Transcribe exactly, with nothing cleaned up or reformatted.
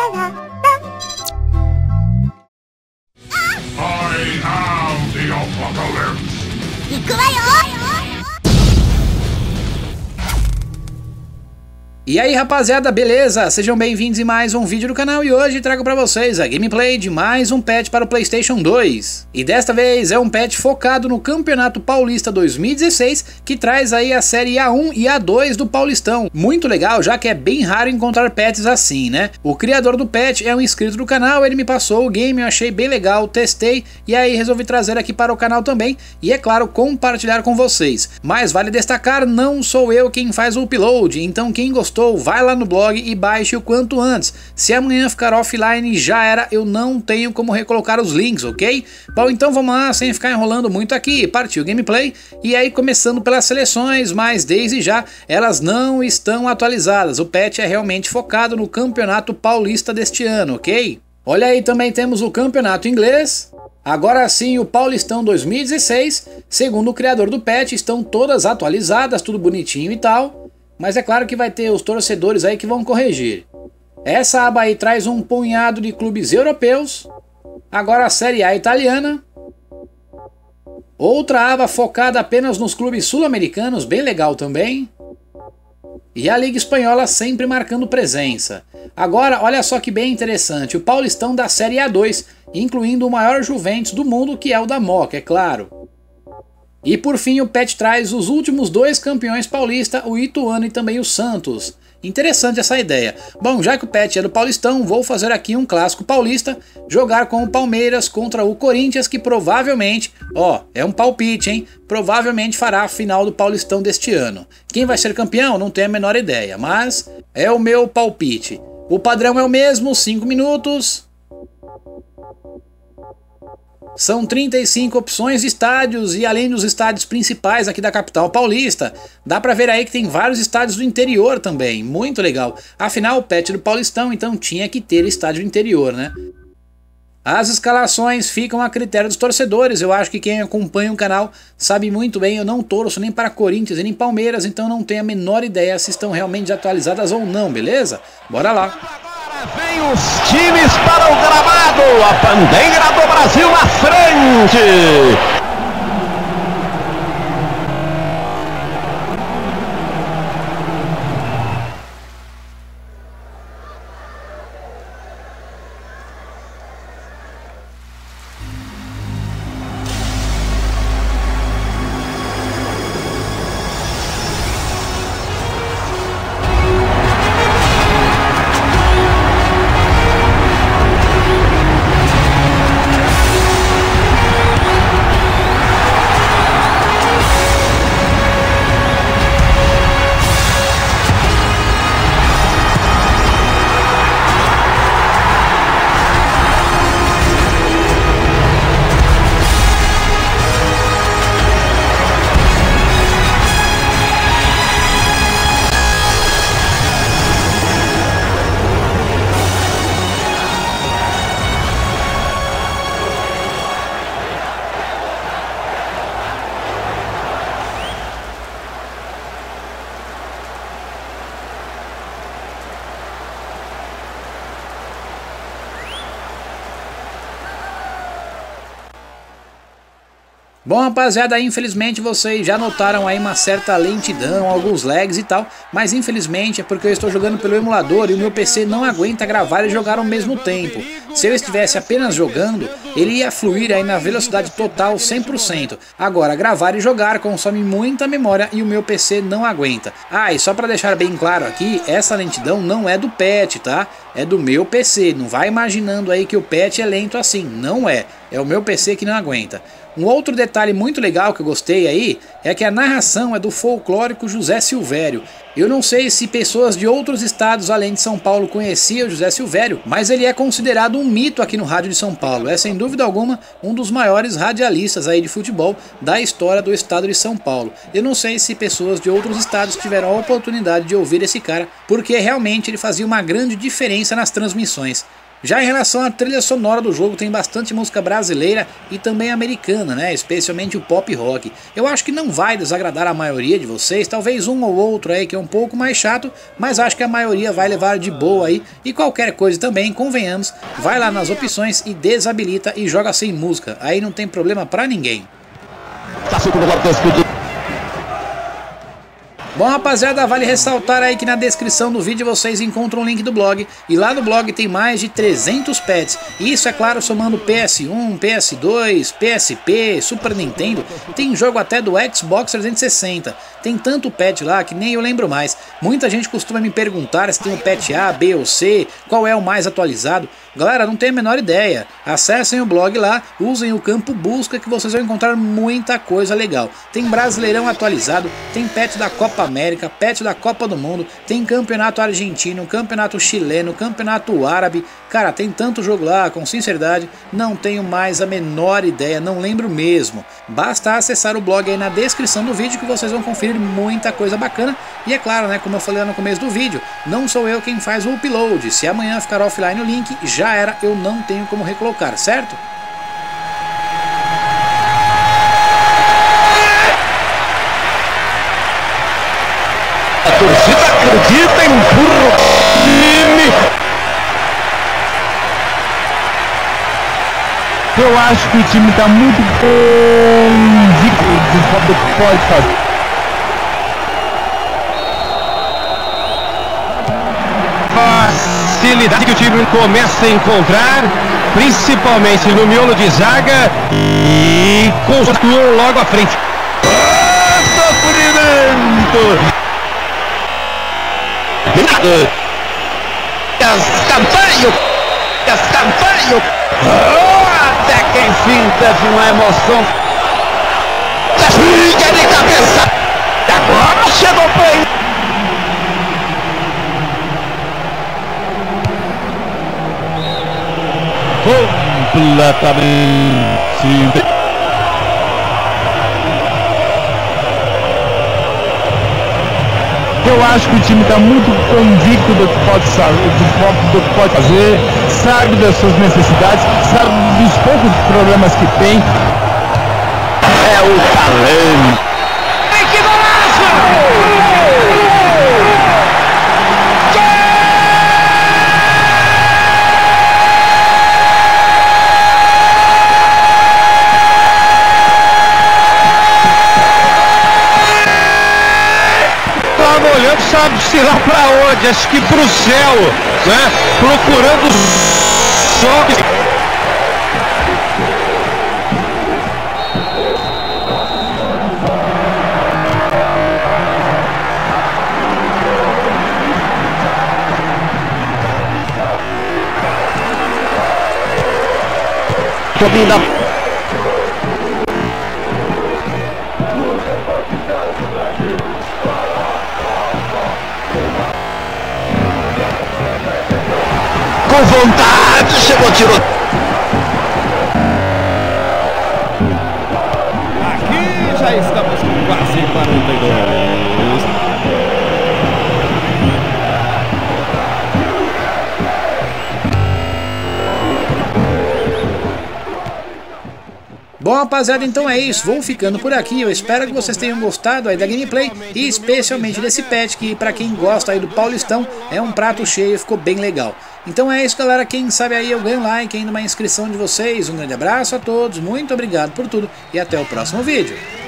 I am the apocalypse. 行くわよ。 E aí rapaziada, beleza? Sejam bem-vindos em mais um vídeo do canal e hoje trago pra vocês a gameplay de mais um patch para o PlayStation dois. E desta vez é um patch focado no Campeonato Paulista dois mil e dezesseis, que traz aí a série A um e A dois do Paulistão. Muito legal, já que é bem raro encontrar patches assim, né? O criador do patch é um inscrito do canal, ele me passou o game, eu achei bem legal, testei e aí resolvi trazer aqui para o canal também e, é claro, compartilhar com vocês. Mas vale destacar, não sou eu quem faz o upload, então quem gostou vai lá no blog e baixe o quanto antes. Se amanhã ficar offline já era, eu não tenho como recolocar os links, ok? Bom, então vamos lá, sem ficar enrolando muito aqui, partiu o gameplay. E aí começando pelas seleções, mas desde já elas não estão atualizadas. O patch é realmente focado no Campeonato Paulista deste ano, ok? Olha aí, também temos o Campeonato Inglês. Agora sim, o Paulistão dois mil e dezesseis, segundo o criador do patch, estão todas atualizadas, tudo bonitinho e tal. Mas é claro que vai ter os torcedores aí que vão corrigir. Essa aba aí traz um punhado de clubes europeus. Agora a Série A italiana. Outra aba focada apenas nos clubes sul-americanos, bem legal também. E a Liga Espanhola sempre marcando presença. Agora, olha só que bem interessante, o Paulistão da Série A dois, incluindo o maior Juventus do mundo, que é o da Moca, é claro. E por fim o patch traz os últimos dois campeões paulista, o Ituano e também o Santos. Interessante essa ideia. Bom, já que o patch é do Paulistão, vou fazer aqui um clássico paulista, jogar com o Palmeiras contra o Corinthians, que provavelmente, ó, é um palpite, hein? Provavelmente fará a final do Paulistão deste ano. Quem vai ser campeão? Não tenho a menor ideia, mas é o meu palpite. O padrão é o mesmo, cinco minutos. São trinta e cinco opções de estádios e além dos estádios principais aqui da capital paulista, dá pra ver aí que tem vários estádios do interior também, muito legal. Afinal, o patch do Paulistão, então tinha que ter estádio interior, né? As escalações ficam a critério dos torcedores, eu acho que quem acompanha o canal sabe muito bem, eu não torço nem para Corinthians e nem Palmeiras, então não tenho a menor ideia se estão realmente atualizadas ou não, beleza? Bora lá! Vem os times para o gramado, a bandeira do Brasil na frente. Bom rapaziada, infelizmente vocês já notaram aí uma certa lentidão, alguns lags e tal, mas infelizmente é porque eu estou jogando pelo emulador e o meu P C não aguenta gravar e jogar ao mesmo tempo. Se eu estivesse apenas jogando, ele ia fluir aí na velocidade total cem por cento. Agora, gravar e jogar consome muita memória e o meu P C não aguenta. Ah, e só para deixar bem claro aqui, essa lentidão não é do patch, tá? É do meu P C, não vai imaginando aí que o patch é lento assim, não é. É o meu P C que não aguenta. Um outro detalhe muito legal que eu gostei aí é que a narração é do folclórico José Silvério. Eu não sei se pessoas de outros estados além de São Paulo conheciam José Silvério, mas ele é considerado um mito aqui no rádio de São Paulo. É sem dúvida alguma um dos maiores radialistas aí de futebol da história do estado de São Paulo. Eu não sei se pessoas de outros estados tiveram a oportunidade de ouvir esse cara, porque realmente ele fazia uma grande diferença nas transmissões. Já em relação à trilha sonora do jogo, tem bastante música brasileira e também americana, né? Especialmente o pop rock. Eu acho que não vai desagradar a maioria de vocês, talvez um ou outro aí que é um pouco mais chato, mas acho que a maioria vai levar de boa aí. E qualquer coisa também, convenhamos, vai lá nas opções e desabilita e joga sem música. Aí não tem problema pra ninguém. Bom, rapaziada, vale ressaltar aí que na descrição do vídeo vocês encontram o link do blog, e lá no blog tem mais de trezentos pets, isso é claro somando P S um, P S dois, P S P, Super Nintendo, tem jogo até do Xbox trezentos e sessenta, tem tanto pet lá que nem eu lembro mais. Muita gente costuma me perguntar se tem o pet A, B ou C, qual é o mais atualizado. Galera, não tenho a menor ideia, acessem o blog lá, usem o campo busca que vocês vão encontrar muita coisa legal. Tem Brasileirão atualizado, tem pet da Copa América, pet da Copa do Mundo, tem campeonato argentino, campeonato chileno, campeonato árabe. Cara, tem tanto jogo lá, com sinceridade, não tenho mais a menor ideia, não lembro mesmo. Basta acessar o blog aí na descrição do vídeo que vocês vão conferir muita coisa bacana. E é claro, né, como eu falei lá no começo do vídeo, não sou eu quem faz o upload. Se amanhã ficar offline o link, já era, eu não tenho como recolocar, certo? A torcida acredita, empurra o time. Eu acho que o time está muito convicto do que pode fazer. Facilidade que o time começa a encontrar, principalmente no miolo de zaga e com o Arthur logo à frente. Oh, sofrimento! Escanteio! Escanteio! Oh, até que enfim teve uma emoção. Fica de cabeça! Agora chegou o play! Completamente. Eu acho que o time está muito convicto do que pode, do que pode fazer, sabe das suas necessidades, sabe dos poucos problemas que tem. É o talento. Que golaço! Olhando, sabe-se lá pra onde, acho que pro céu, né? Procurando só. Subindo a... Com vontade, chegou, tirou. Aqui já estamos com quase quarenta e dois. Bom, rapaziada, então é isso, vou ficando por aqui, eu espero que vocês tenham gostado aí da gameplay e especialmente desse pet que pra quem gosta aí do Paulistão é um prato cheio, ficou bem legal. Então é isso, galera, quem sabe aí eu ganho like ainda uma inscrição de vocês, um grande abraço a todos, muito obrigado por tudo e até o próximo vídeo.